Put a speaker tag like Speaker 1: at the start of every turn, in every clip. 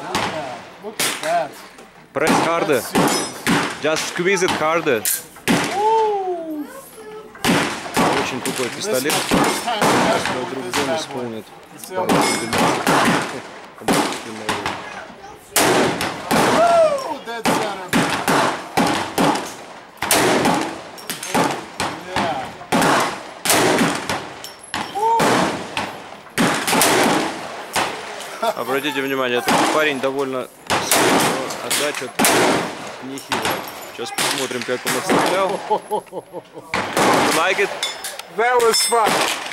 Speaker 1: Yeah, look at that.
Speaker 2: Press harder.
Speaker 1: That's serious.
Speaker 2: Just squeeze it harder.
Speaker 1: Woo!
Speaker 2: Очень тупой
Speaker 1: This is my
Speaker 2: пистолет.
Speaker 1: first time ever
Speaker 2: Мой
Speaker 1: with
Speaker 2: друг
Speaker 1: this
Speaker 2: Дэн
Speaker 1: bad boy.
Speaker 2: исполнит.
Speaker 1: Let's see how much- Woo! Dead center. Yeah.
Speaker 2: Обратите внимание, этот парень довольно отдача нехилая. Сейчас посмотрим, как он отстрелял. You like it?
Speaker 1: That was fun.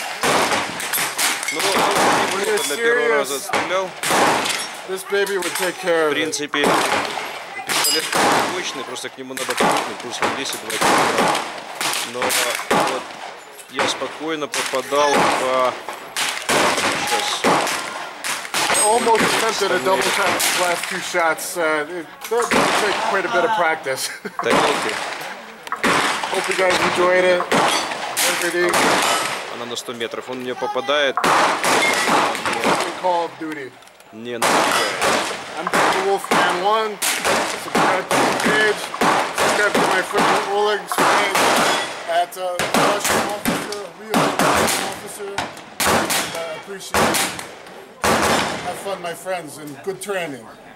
Speaker 2: Ну, он неплохо для первого раза отстрелял.
Speaker 1: This baby would take care
Speaker 2: В
Speaker 1: of it.
Speaker 2: принципе, пистолет мощный, просто к нему надо привыкнуть, пусть он весит 2 килограмма. Но вот я спокойно попадал по... Сейчас.
Speaker 1: Almost attempted a double tap last two shots. It does take quite a bit of practice.
Speaker 2: Тарелки.
Speaker 1: Hope you guys enjoyed it. Everything.
Speaker 2: Она на 100 метров. Он мне попадает.
Speaker 1: Call of Duty.
Speaker 2: Не нападает.
Speaker 1: I'm Dr. Wolfman 1. Subscribe to my page. Subscribe to my friend Oleg's page at Russian Officer, real Russian Officer. And appreciate it. Have fun, my friends, and good training.